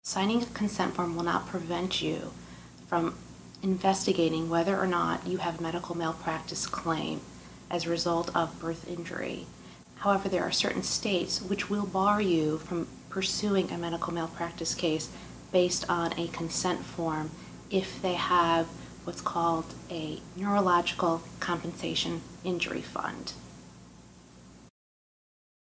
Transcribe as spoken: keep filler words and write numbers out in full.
Signing a consent form will not prevent you from investigating whether or not you have a medical malpractice claim as a result of birth injury. However, there are certain states which will bar you from pursuing a medical malpractice case based on a consent form if they have what's called a neurological compensation injury fund.